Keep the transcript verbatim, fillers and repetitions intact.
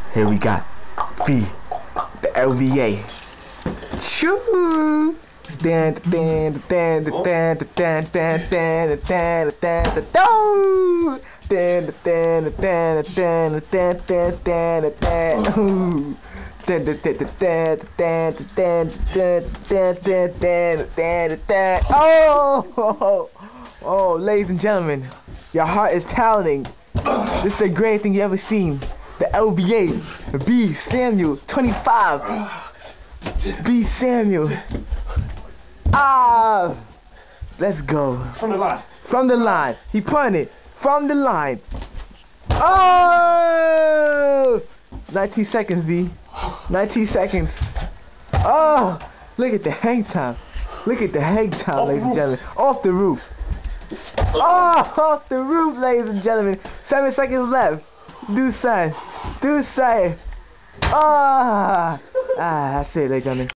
Here we got B, the L B A. Choo! Dan dan dan dan dan dan dan dan dan dan dan dan Dan dan dan dan dan dan dan dan Ooh. Dan dan dan dan dan dan dan dan dan dan dan Oh! Oh, ladies and gentlemen, your heart is pounding. This is the greatest thing you ever seen. The L B A, B Samuel, twenty-five. B Samuel. Ah! Let's go. From the line. From the line. He punted. From the line. Oh! nineteen seconds, B. nineteen seconds. Oh! Look at the hang time. Look at the hang time, ladies and gentlemen. Off the roof. Oh! Off the roof, ladies and gentlemen. Seven seconds left. Do say. Do say. Ah! Ah, that's it, ladies and gentlemen.